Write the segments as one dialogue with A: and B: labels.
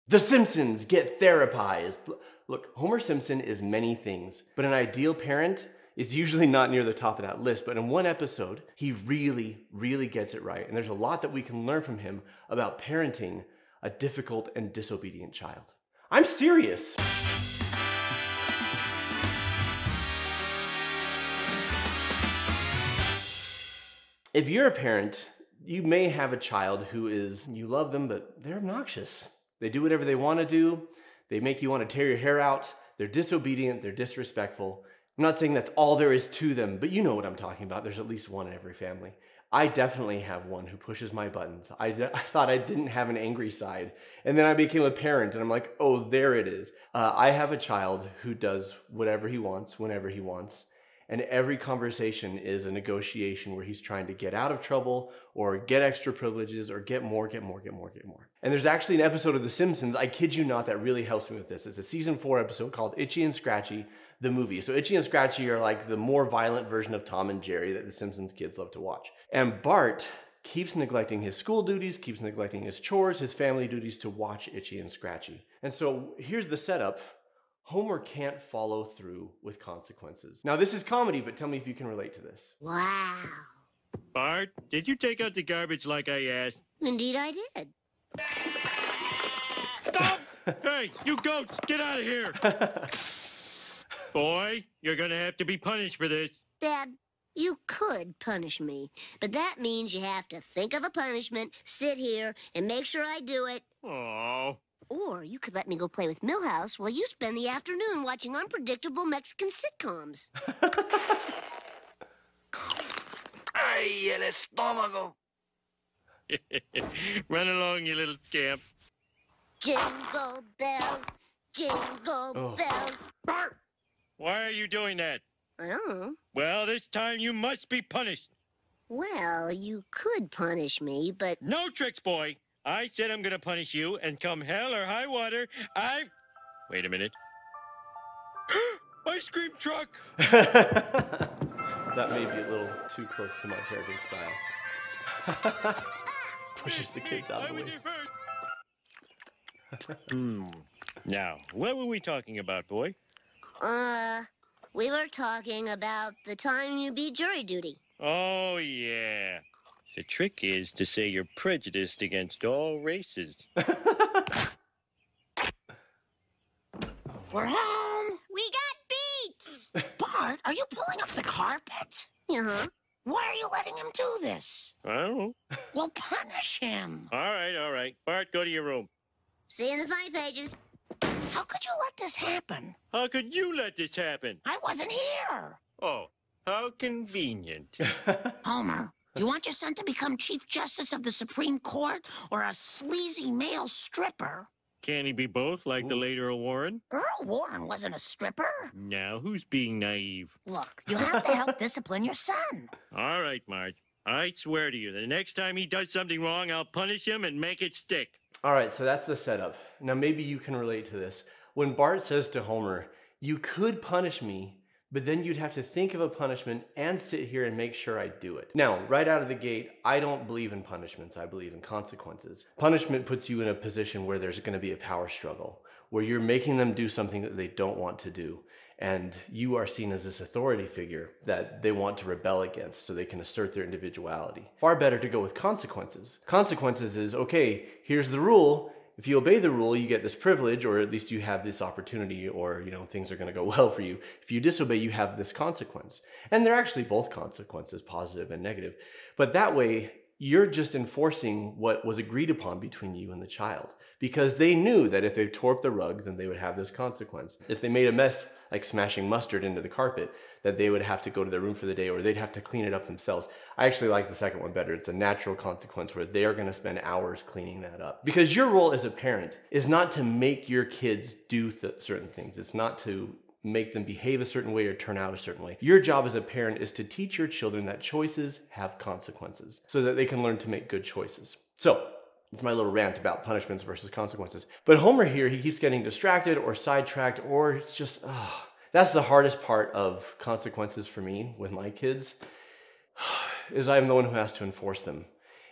A: The Simpsons get therapized. Look, Homer Simpson is many things, but an ideal parent is usually not near the top of that list. But in one episode, he really gets it right. And there's a lot that we can learn from him about parenting a difficult and disobedient child. I'm serious. If you're a parent, you may have a child who you love them, but they're obnoxious. They do whatever they want to do. They make you want to tear your hair out. They're disobedient. They're disrespectful. I'm not saying that's all there is to them, but you know what I'm talking about. There's at least one in every family. I definitely have one who pushes my buttons. I thought I didn't have an angry side, and then I became a parent, and I'm like, oh, there it is. I have a child who does whatever he wants, whenever he wants, and every conversation is a negotiation where he's trying to get out of trouble or get extra privileges or get more. And there's actually an episode of The Simpsons, I kid you not, that really helps me with this. It's a season 4 episode called Itchy and Scratchy, the movie. So Itchy and Scratchy are like the more violent version of Tom and Jerry that the Simpsons kids love to watch. And Bart keeps neglecting his school duties, keeps neglecting his chores, his family duties to watch Itchy and Scratchy. And so here's the setup. Homer can't follow through with consequences. Now, this is comedy, but tell me if you can relate to this.
B: Wow.
C: Bart, did you take out the garbage like I asked?
B: Indeed I did.
C: Stop! Hey, you goats, get out of here! Boy, you're gonna have to be punished for this.
B: Dad, you could punish me, but that means you have to think of a punishment, sit here, and make sure I do it.
C: Oh.
B: Or you could let me go play with Milhouse while you spend the afternoon watching unpredictable Mexican sitcoms.
D: ¡Ay, el estómago!
C: Run along, you little scamp.
B: Jingle bells, jingle bells.
C: Bart! Why are you doing that?
B: Oh.
C: Well, this time you must be punished.
B: Well, you could punish me, but...
C: No tricks, boy. I said I'm gonna punish you, and come hell or high water, Wait a minute. Ice cream truck!
A: That may be a little too close to my parenting style. Pushes the kids out of the way.
C: Now, what were we talking about, boy?
B: We were talking about the time you beat jury duty.
C: Oh, yeah. The trick is to say you're prejudiced against all races.
E: We're home.
B: We got beats!
E: Bart, are you pulling up the carpet?
B: Uh-huh.
E: Why are you letting him do this?
C: I don't know.
E: Well, punish him.
C: All right. Bart, go to your room.
B: See you in the funny pages.
E: How could you let this happen?
C: How could you let this happen?
E: I wasn't here.
C: Oh, how convenient.
E: Homer, do you want your son to become Chief Justice of the Supreme Court or a sleazy male stripper?
C: Can he be both, like the late Earl Warren?
E: Earl Warren wasn't a stripper.
C: Now, who's being naive?
E: Look, you have to help discipline your son.
C: All right, Marge. I swear to you, the next time he does something wrong, I'll punish him and make it stick.
A: All right, so that's the setup. Now, maybe you can relate to this. When Bart says to Homer, you could punish me, but then you'd have to think of a punishment and sit here and make sure I do it. Now, right out of the gate, I don't believe in punishments. I believe in consequences. Punishment puts you in a position where there's going to be a power struggle, where you're making them do something that they don't want to do. And you are seen as this authority figure that they want to rebel against so they can assert their individuality. Far better to go with consequences. Consequences is, okay, here's the rule. If you obey the rule, you get this privilege, or at least you have this opportunity, or, things are going to go well for you. If you disobey, you have this consequence. And they're actually both consequences, positive and negative. But that way, you're just enforcing what was agreed upon between you and the child. Because they knew that if they tore up the rug, then they would have this consequence. If they made a mess, like smashing mustard into the carpet, that they would have to go to their room for the day, or they'd have to clean it up themselves. I actually like the second one better. It's a natural consequence where they're going to spend hours cleaning that up. Because your role as a parent is not to make your kids do certain things. It's not to make them behave a certain way or turn out a certain way. Your job as a parent is to teach your children that choices have consequences so that they can learn to make good choices. So, it's my little rant about punishments versus consequences. But Homer here, he keeps getting distracted or sidetracked, or it's just, that's the hardest part of consequences for me with my kids, is I'm the one who has to enforce them.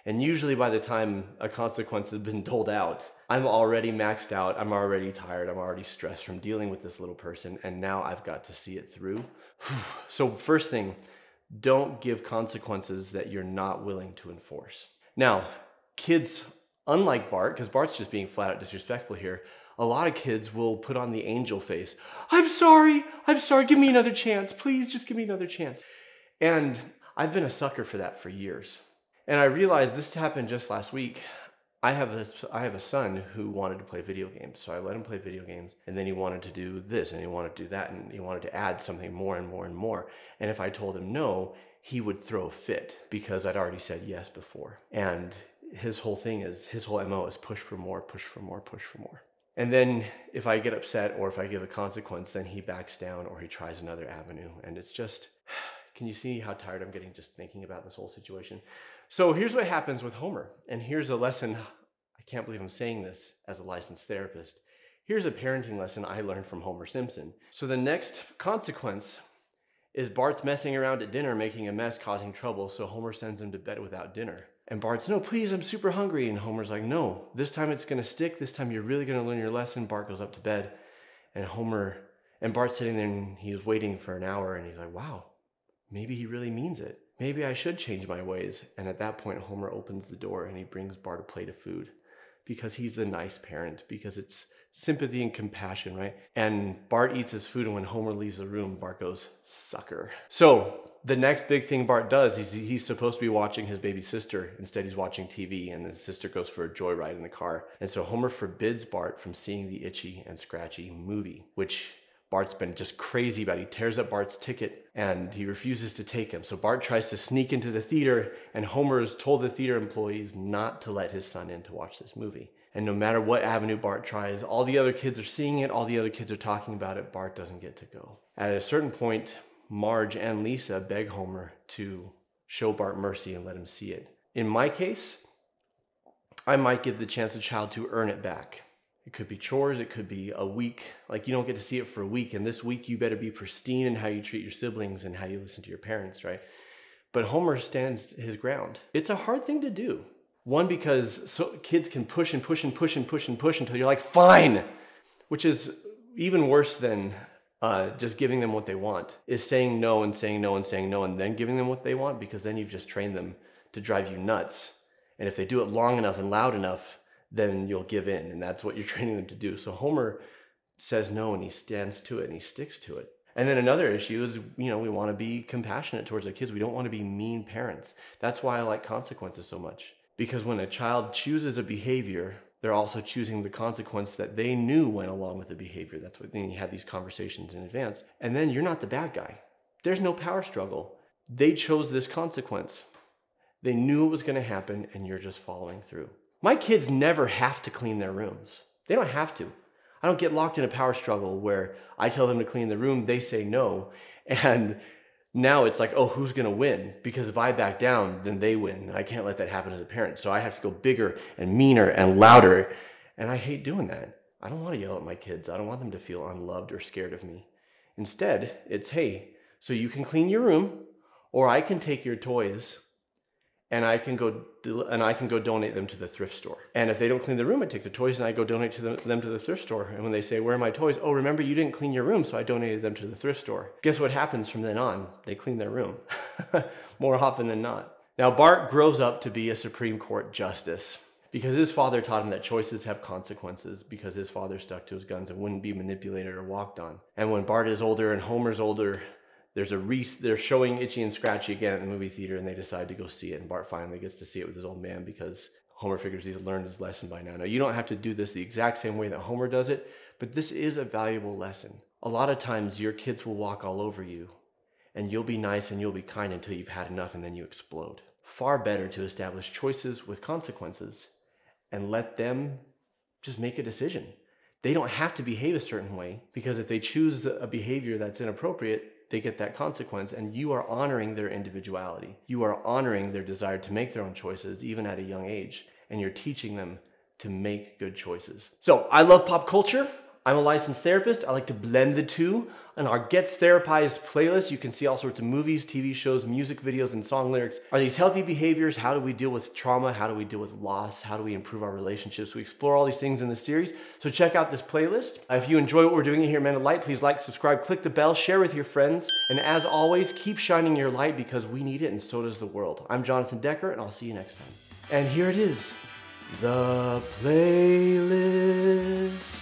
A: And usually by the time a consequence has been doled out, I'm already maxed out, I'm already tired, I'm already stressed from dealing with this little person, and now I've got to see it through. So first thing, don't give consequences that you're not willing to enforce. Now, kids, unlike Bart, because Bart's just being flat out disrespectful here, a lot of kids will put on the angel face. I'm sorry, give me another chance. Please just give me another chance. And I've been a sucker for that for years. And I realized this happened just last week. I have a son who wanted to play video games. So I let him play video games, and then he wanted to do this and he wanted to do that, and he wanted to add something more and more and more. And if I told him no, he would throw a fit because I'd already said yes before. And his whole MO is push for more, push for more, push for more. And then if I get upset or if I give a consequence, then he backs down or he tries another avenue. And it's just, can you see how tired I'm getting just thinking about this whole situation? So here's what happens with Homer. And here's a lesson, I can't believe I'm saying this as a licensed therapist. Here's a parenting lesson I learned from Homer Simpson. So the next consequence is Bart's messing around at dinner, making a mess, causing trouble. So Homer sends him to bed without dinner. And Bart's, no, please, I'm super hungry. And Homer's like, no, this time it's gonna stick. This time you're really gonna learn your lesson. Bart goes up to bed, and Bart's sitting there and he's waiting for an hour, and he's like, wow, maybe he really means it. Maybe I should change my ways. And at that point, Homer opens the door and he brings Bart a plate of food because he's the nice parent, because it's sympathy and compassion, right? And Bart eats his food, and when Homer leaves the room, Bart goes, sucker. So the next big thing Bart does is he's supposed to be watching his baby sister. Instead, he's watching TV, and his sister goes for a joyride in the car. And so Homer forbids Bart from seeing the Itchy and Scratchy movie, which Bart's been just crazy about. He tears up Bart's ticket and he refuses to take him. So Bart tries to sneak into the theater, and Homer has told the theater employees not to let his son in to watch this movie. And no matter what avenue Bart tries, all the other kids are seeing it, all the other kids are talking about it, Bart doesn't get to go. At a certain point, Marge and Lisa beg Homer to show Bart mercy and let him see it. In my case, I might give the chance the child to earn it back. It could be chores, it could be a week. Like, you don't get to see it for a week, and this week you better be pristine in how you treat your siblings and how you listen to your parents, right? But Homer stands his ground. It's a hard thing to do. One, because kids can push and push and push and push and push until you're like, fine, which is even worse than just giving them what they want, is saying no and saying no and saying no and then giving them what they want, because then you've just trained them to drive you nuts. And if they do it long enough and loud enough, then you'll give in, and that's what you're training them to do. So Homer says no, and he stands to it, and he sticks to it. And then another issue is, we want to be compassionate towards our kids. We don't want to be mean parents. That's why I like consequences so much. Because when a child chooses a behavior, they're also choosing the consequence that they knew went along with the behavior. That's what, then you have these conversations in advance. And then you're not the bad guy. There's no power struggle. They chose this consequence. They knew it was going to happen, and you're just following through. My kids never have to clean their rooms. They don't have to. I don't get locked in a power struggle where I tell them to clean the room, they say no, and now it's like, oh, who's gonna win? Because if I back down, then they win. I can't let that happen as a parent. So I have to go bigger and meaner and louder, and I hate doing that. I don't want to yell at my kids. I don't want them to feel unloved or scared of me. Instead, it's, hey, so you can clean your room, or I can take your toys and I can go donate them to the thrift store. And if they don't clean the room, I take the toys and I go donate them to the thrift store. And when they say, where are my toys? Oh, remember, you didn't clean your room, so I donated them to the thrift store. Guess what happens from then on? They clean their room, more often than not. Now, Bart grows up to be a Supreme Court justice because his father taught him that choices have consequences, because his father stuck to his guns and wouldn't be manipulated or walked on. And when Bart is older and Homer's older, they're showing Itchy and Scratchy again at the movie theater, and they decide to go see it, and Bart finally gets to see it with his old man because Homer figures he's learned his lesson by now. Now, you don't have to do this the exact same way that Homer does it, but this is a valuable lesson. A lot of times your kids will walk all over you, and you'll be nice and you'll be kind until you've had enough, and then you explode. Far better to establish choices with consequences and let them just make a decision. They don't have to behave a certain way, because if they choose a behavior that's inappropriate, they get that consequence, and you are honoring their individuality. You are honoring their desire to make their own choices, even at a young age, and you're teaching them to make good choices. So I love pop culture. I'm a licensed therapist. I like to blend the two. On our Gets Therapized playlist, you can see all sorts of movies, TV shows, music videos, and song lyrics. Are these healthy behaviors? How do we deal with trauma? How do we deal with loss? How do we improve our relationships? We explore all these things in this series. So check out this playlist. If you enjoy what we're doing here at Men of Light, please like, subscribe, click the bell, share with your friends. And as always, keep shining your light because we need it and so does the world. I'm Jonathan Decker, and I'll see you next time. And here it is, the playlist.